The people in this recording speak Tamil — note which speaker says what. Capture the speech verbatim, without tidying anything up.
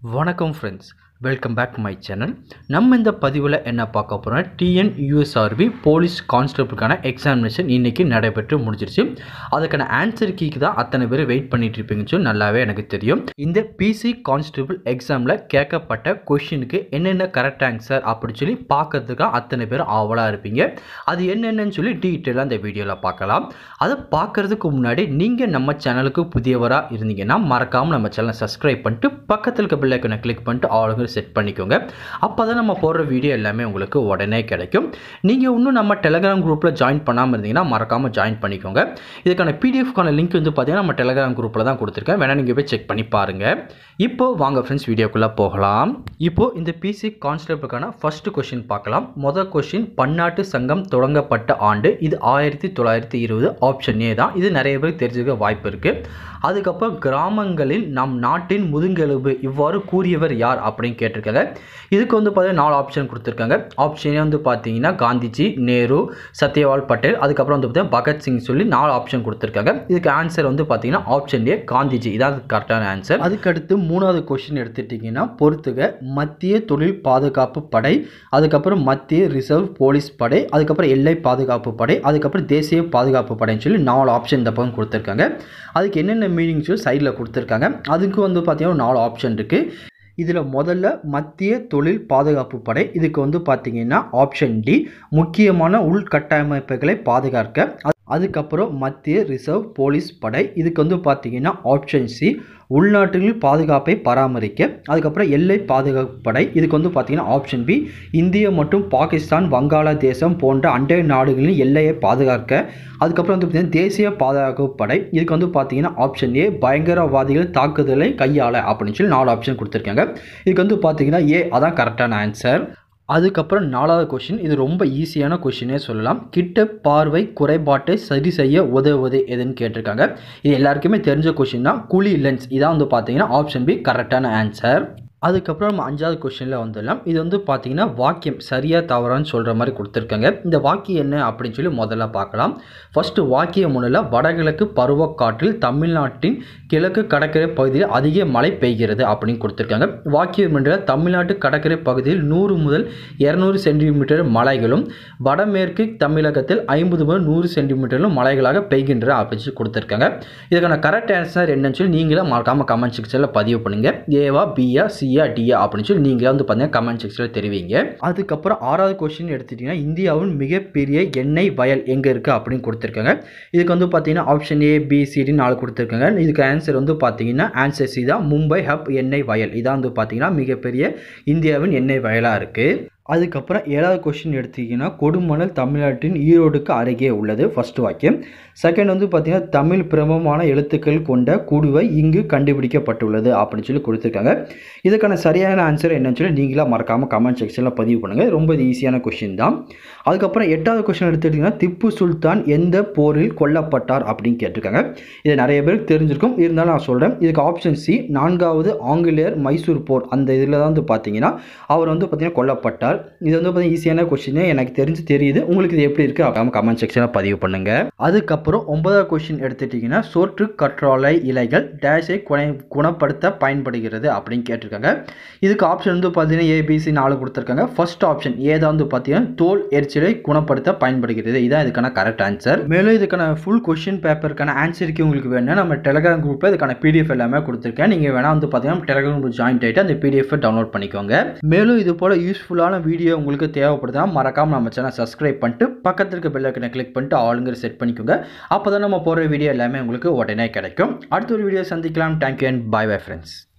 Speaker 1: வணக்கம் friends, welcome back to my channel. நம்ம இந்த பதிவில் என்ன பார்க்க போகிறோம், டிஎன்யூஎஸ்ஆர்பி போலீஸ் கான்ஸ்டபிளுக்கான எக்ஸாமினேஷன் இன்றைக்கி நடைபெற்று முடிஞ்சிருச்சு. அதுக்கான ஆன்சர் கீக்கு தான் அத்தனை பேர் வெயிட் பண்ணிட்டு இருப்பீங்கன்னு சொல்லி நல்லாவே எனக்கு தெரியும். இந்த பிசி கான்ஸ்டபிள் எக்ஸாமில் கேட்கப்பட்ட கொஷினுக்கு என்னென்ன கரெக்ட் ஆன்சர் அப்படி சொல்லி பார்க்கறதுக்காக அத்தனை பேர் ஆவலாக இருப்பீங்க. அது என்னென்னு சொல்லி டீட்டெயிலாக இந்த வீடியோவில் பார்க்கலாம். அதை பார்க்குறதுக்கு முன்னாடி நீங்கள் நம்ம சேனலுக்கு புதியவராக இருந்தீங்கன்னா மறக்காமல் நம்ம சேனலை சப்ஸ்கிரைப் பண்ணிட்டு பக்கத்தில் இருக்க பெல் ஐகானை கிளிக் பண்ணிட்டு ஆளுங்க செட் பண்ணிக்கோங்க. அப்போ தான் நம்ம போடுற வீடியோ எல்லாமே உங்களுக்கு உடனே கிடைக்கும். நீங்கள் இன்னும் நம்ம டெலிகிராம் குரூப்பில் ஜாயின் பண்ணாமல் இருந்தீங்கன்னா மறக்காமல் ஜாயின் பண்ணிக்கோங்க. இதுக்கான பிடிஎஃப்கான லிங்க் வந்து பார்த்தீங்கன்னா நம்ம டெலிகிராம் குரூப்பில் தான் கொடுத்துருக்கேன். வேணா நீங்கள் போய் செக் பண்ணி பாருங்கள். இப்போ வாங்க ஃப்ரெண்ட்ஸ் வீடியோக்குள்ளே போகலாம். இப்போது இந்த பிசி கான்ஸ்டபிளுக்கான ஃபர்ஸ்ட் கொஷின் பார்க்கலாம். முதல் கொஷின், பன்னாட்டு சங்கம் தொடங்கப்பட்ட ஆண்டு. இது ஆயிரத்தி தொள்ளாயிரத்தி இருபது. ஆப்ஷன் ஏ தான். இது நிறைய பேர் தெரிஞ்சுக்க வாய்ப்பு இருக்குது. அதுக்கப்புறம் கிராமங்களில் நம் நாட்டின் முதுகெலும்பு இவ்வாறு கூறியவர் யார் அப்படின்னு கேட்டிருக்காங்க. இதுக்கு வந்து பார்த்தீங்கன்னா நாலு ஆப்ஷன் கொடுத்துருக்காங்க. ஆப்ஷனே வந்து பார்த்தீங்கன்னா காந்திஜி, நேரு, சத்யவால் பட்டேல், அதுக்கப்புறம் வந்து பார்த்தீங்கன்னா பகத்சிங் சொல்லி நாலு ஆப்ஷன் கொடுத்துருக்காங்க. இதுக்கு ஆன்சர் வந்து பார்த்தீங்கன்னா ஆப்ஷன் ஏ காந்திஜி. இதான் கரெக்டான ஆன்சர். அதுக்கடுத்து மூணாவது கொஸ்டின் எடுத்துட்டிங்கன்னா பொறுத்துக, மத்திய தொழில் பாதுகாப்பு படை, அதுக்கப்புறம் மத்திய ரிசர்வ் போலீஸ் படை, அதுக்கப்புறம் எல்லை பாதுகாப்பு படை, அதுக்கப்புறம் தேசிய பாதுகாப்பு படைன்னு சொல்லி நாலு ஆப்ஷன் இந்த பக்கம் கொடுத்துருக்காங்க. அதுக்கு என்னென்ன மீனிங்ஸ் சைடில் கொடுத்துருக்காங்க. அதுக்கு வந்து பார்த்தீங்கன்னா நாலு ஆப்ஷன் இருக்குது. இதில் முதல்ல மத்திய தொழில் பாதுகாப்பு படை. இதுக்கு வந்து பார்த்தீங்கன்னா ஆப்ஷன் டி, முக்கியமான உள்கட்டமைப்புகளை பாதுகாக்க. அதுக்கப்புறம் மத்திய ரிசர்வ் போலீஸ் படை. இதுக்கு வந்து பார்த்தீங்கன்னா ஆப்ஷன் சி, உள்நாட்டில் பாதுகாப்பை பராமரிக்க. அதுக்கப்புறம் எல்லை பாதுகாப்பு படை. இதுக்கு வந்து பார்த்தீங்கன்னா ஆப்ஷன் பி, இந்தியா மற்றும் பாகிஸ்தான், வங்காளதேசம் போன்ற அண்டை நாடுகளின் எல்லையை பாதுகாக்க. அதுக்கப்புறம் வந்து பார்த்தீங்கன்னா தேசிய பாதுகாப்பு படை. இதுக்கு வந்து பார்த்தீங்கன்னா ஆப்ஷன் ஏ, பயங்கரவாதிகள் தாக்குதலை கையாள அப்படின்னு சொல்லி நாலு ஆப்ஷன் கொடுத்துருக்காங்க. இதுக்கு வந்து பார்த்தீங்கன்னா ஏ அதான் கரெக்டான ஆன்சர். அதுக்கப்புறம் நாலாவது கொஷின், இது ரொம்ப ஈஸியான கொஷினே சொல்லலாம். கிட்ட பார்வை குறைபாட்டை சரி செய்ய உதவுவது எதுன்னு கேட்டிருக்காங்க. இது எல்லாருக்குமே தெரிஞ்ச கொஷின் தான். குழி லென்ஸ். இதான் வந்து பார்த்தீங்கன்னா ஆப்ஷன் பி கரெக்டான ஆன்சர். அதுக்கப்புறம் நம்ம அஞ்சாவது கொஷினில் வந்துடலாம். இது வந்து பார்த்தீங்கன்னா வாக்கியம் சரியாக தவறான்னு சொல்கிற மாதிரி கொடுத்துருக்காங்க. இந்த வாக்கியம் என்ன அப்படின்னு சொல்லி முதல்ல பார்க்கலாம். ஃபஸ்ட்டு வாக்கியம் முன்னில், வடகிழக்கு பருவக்காற்றில் தமிழ்நாட்டின் கிழக்கு கடற்கரை பகுதியில் அதிக மழை பெய்கிறது அப்படின்னு கொடுத்துருக்காங்க. வாக்கியம் முன்னில், தமிழ்நாட்டு கடற்கரை பகுதியில் நூறு முதல் இரநூறு சென்டிமீட்டர் மழைகளும், வடமேற்கு தமிழகத்தில் ஐம்பது முதல் நூறு சென்டிமீட்டரும் மழைகளாக பெய்கின்றன அப்படின்னு சொல்லி கொடுத்துருக்காங்க. இதுக்கான கரெக்ட் ஆன்சர் என்னன்னு சொல்லி நீங்களே மறக்காமல் கமெண்ட் செக்ஷனில் பதிவு பண்ணுங்கள். ஏவா, பியா, சி டியா அப்படின்னு சொல்லி நீங்களே வந்து பார்த்தீங்கன்னா கமெண்ட் செக்ஷனில் தெரிவிங்க. அதுக்கப்புறம் ஆறாவது கொஸ்டின் எடுத்துட்டீங்கன்னா, இந்தியாவின் மிகப்பெரிய எண்ணெய் வயல் எங்கே இருக்குது அப்படின்னு கொடுத்துருக்காங்க. இதுக்கு வந்து பார்த்தீங்கன்னா ஆப்ஷன் ஏ, பி, சிடி நாலு கொடுத்துருக்காங்க. இதுக்கு ஆன்சர் வந்து பார்த்தீங்கன்னா ஆன்சர் சி தான், மும்பை ஹப் எண்ணெய் வயல். இதான் வந்து பார்த்தீங்கன்னா மிகப்பெரிய இந்தியாவின் எண்ணெய் வயலாக இருக்குது. அதுக்கப்புறம் ஏழாவது கொஸ்டின் எடுத்திங்கன்னா, கொடுமணல் தமிழ்நாட்டின் ஈரோடுக்கு அருகே உள்ளது. ஃபர்ஸ்ட் வாக்கியம். செகண்ட் வந்து பார்த்தீங்கன்னா, தமிழ் பிரபலமான எழுத்துக்கள் கொண்ட குடுவை இங்கு கண்டுபிடிக்கப்பட்டுள்ளது அப்படின்னு சொல்லி கொடுத்துருக்காங்க. இதுக்கான சரியான ஆன்சர் என்னன்னு சொல்லி நீங்களா மறக்காமல் கமெண்ட் செக்ஷனில் பதிவு பண்ணுங்கள். ரொம்ப ஈஸியான கொஸ்டின் தான். அதுக்கப்புறம் எட்டாவது கொஸ்டின் எடுத்துக்கிட்டிங்கன்னா, திப்பு சுல்தான் எந்த போரில் கொல்லப்பட்டார் அப்படின்னு கேட்டிருக்காங்க. இது நிறைய பேருக்கு தெரிஞ்சிருக்கும், இருந்தாலும் நான் சொல்கிறேன். இதுக்கு ஆப்ஷன் சி, நான்காவது ஆங்கிலேயர் மைசூர் போர், அந்த இதில் தான் வந்து பார்த்தீங்கன்னா அவர் வந்து பார்த்தீங்கன்னா கொல்லப்பட்டார். இது வந்து பார்த்தீங்கன்னா ஈஸியான கொஸ்டின், எனக்கு தெரிஞ்சு தெரியுது. உங்களுக்கு இது எப்படி இருக்குது அப்போ கமெண்ட் செக்ஷனில் பதிவு பண்ணுங்கள். அதுக்கப்புறம் ஒன்பதாவது கொஸ்டின் எடுத்துட்டிங்கன்னா, சோற்று கற்றாழை இலைகள் டேஷை குணை குணப்படுத்த பயன்படுகிறது அப்படின்னு கேட்டிருக்காங்க. இதுக்கு ஆப்ஷன் வந்து பார்த்தீங்கன்னா ஏபிசி நாலு கொடுத்துருக்காங்க. ஃபர்ஸ்ட் ஆப்ஷன் ஏதாவது வந்து பார்த்தீங்கன்னா தோல் எரிச்சலை குணப்படுத்த பயன்படுகிறது. இதான் இதுக்கான கரெக்ட் ஆன்சர். மேலும் இதுக்கான ஃபுல் கொஸ்டின் பேப்பருக்கான ஆன்சருக்கு உங்களுக்கு வேணும் நம்ம டெலிகிராம் குரூப்பில் இதுக்கான பிடிஎஃப் எல்லாமே கொடுத்துருக்கேன். நீங்கள் வேணால் வந்து பார்த்தீங்கன்னா டெலிகிராம் குரூப் ஜாயின் ஆகிட்டு அந்த பிடிஎஃப் டவுன்லோட் பண்ணிக்கோங்க. மேலும் இது போல் யூஸ்ஃபுல்லான வீடியோ உங்களுக்கு தேவைப்படுதா மறக்காம நம்ம சேனல் சப்ஸ்கிரைப் பண்ணிட்டு பக்கத்தில் இருக்க பெல் ஐகானை கிளிக் பண்ணிட்டு ஆளுங்கிற செட் பண்ணிக்கோங்க. அப்போ தான் நம்ம போடுற வீடியோ எல்லாமே உங்களுக்கு உடனே கிடைக்கும். அடுத்த ஒரு வீடியோ சந்திக்கலாம். Thank you and bye bye friends.